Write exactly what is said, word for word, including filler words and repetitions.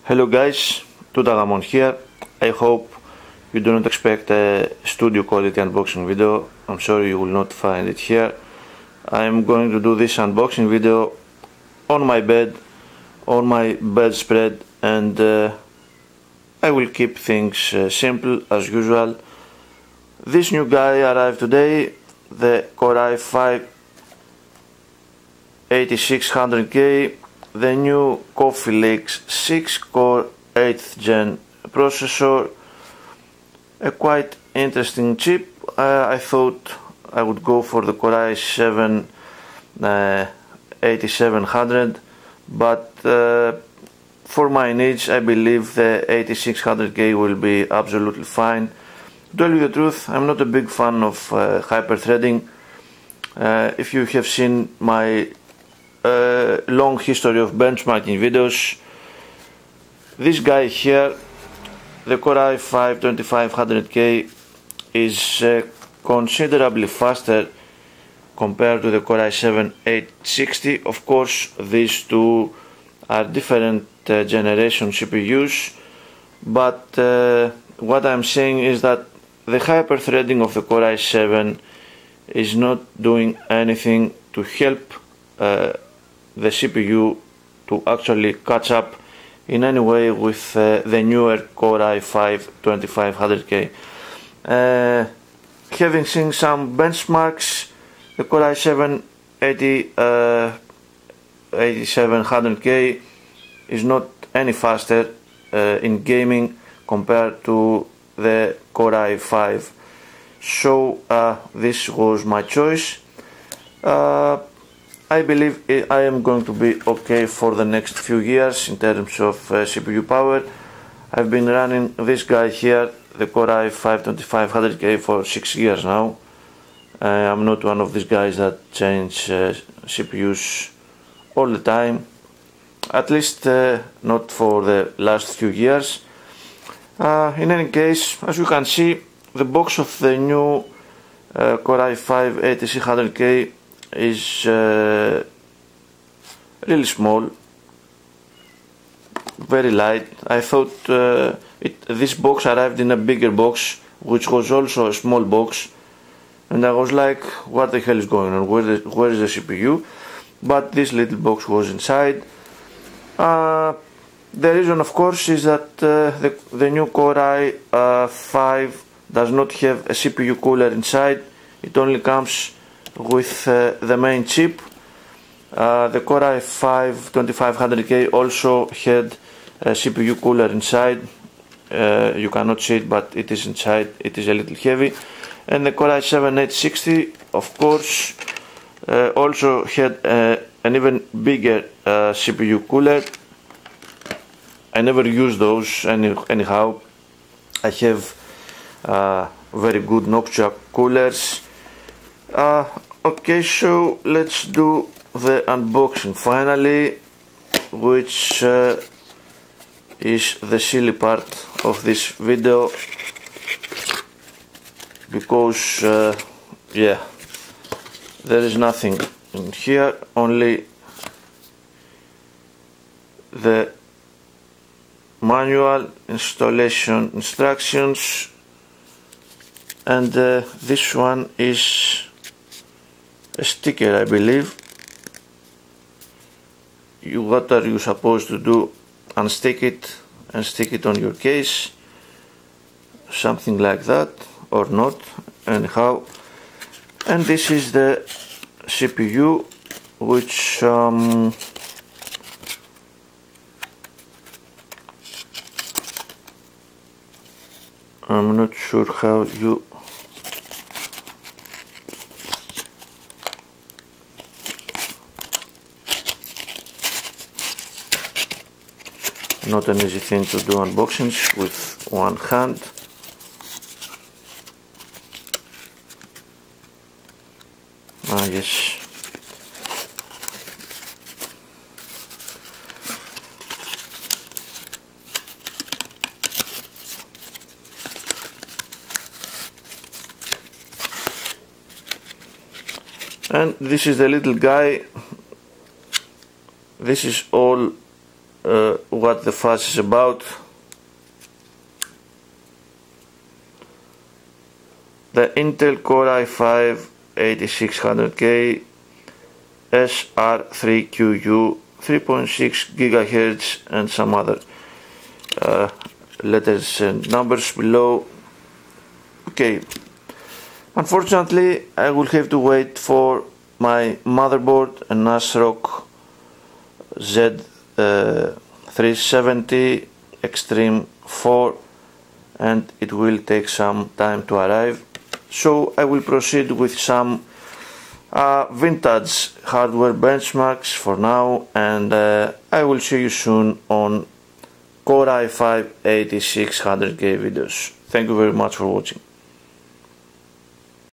Hello guys, Tutagamon here. I hope you do not expect a studio quality unboxing video. I'm sorry you will not find it here. I'm going to do this unboxing video on my bed, on my bedspread, and uh, I will keep things uh, simple as usual. This new guy arrived today, the Core i five eighty-six hundred K, the new Coffee Lakes six core eighth gen processor, a quite interesting chip. uh, I thought I would go for the Core i seven eighty-seven hundred, but uh, for my needs I believe the eighty-six hundred K will be absolutely fine. To tell you the truth, I'm not a big fan of uh, hyper-threading. Uh, if you have seen my uh, long history of benchmarking videos, this guy here, the Core i five twenty-five hundred K, is uh, considerably faster compared to the Core i seven eight sixty. Of course, these two are different uh, generation C P Us, but uh, what I'm saying is that the hyper-threading of the Core i seven is not doing anything to help uh, the C P U to actually catch up in any way with uh, the newer Core i five twenty-five hundred K. Uh, having seen some benchmarks, the Core i seven eighty-seven hundred K is not any faster uh, in gaming compared to the Core i five. So uh, this was my choice. Uh, I believe I am going to be okay for the next few years in terms of uh, C P U power. I've been running this guy here, the Core i five twenty-five hundred K, for six years now. Uh, I'm not one of these guys that change uh, C P Us all the time, at least uh, not for the last few years. Uh, in any case, as you can see, the box of the new uh, Core i five eighty-six hundred K is uh, really small, very light. I thought uh, it, this box arrived in a bigger box, which was also a small box, and I was like, what the hell is going on, where, the, where is the C P U? But this little box was inside. Uh, the reason, of course, is that uh, the, the new Core i five does not have a C P U cooler inside. It only comes with uh, the main chip. Uh, the Core i five twenty-five hundred K also had a C P U cooler inside. Uh, you cannot see it, but it is inside. It is a little heavy. And the Core i seven eight sixty, of course, uh, also had uh, an even bigger uh, C P U cooler. I never use those any, anyhow. I have uh, very good Noctua coolers. Uh, okay, so let's do the unboxing finally, which uh, is the silly part of this video, because uh, yeah, there is nothing in here, only the manual installation instructions, and uh, this one is a sticker, I believe. You, what are you supposed to do? Unstick it and stick it on your case, something like that, or not, anyhow. And this is the C P U, which um, I'm not sure how you not an easy thing to do unboxings with one hand. Ah, yes. And this is the little guy. This is all uh, what the fuss is about. The Intel Core i five eighty-six hundred K S R three Q U three point six gigahertz and some other uh, letters and numbers below. Okay, unfortunately I will have to wait for my motherboard, an ASRock Z three seventy Extreme four, and it will take some time to arrive. So I will proceed with some uh, vintage hardware benchmarks for now, and uh, I will see you soon on Core i five eighty-six hundred K videos. Thank you very much for watching.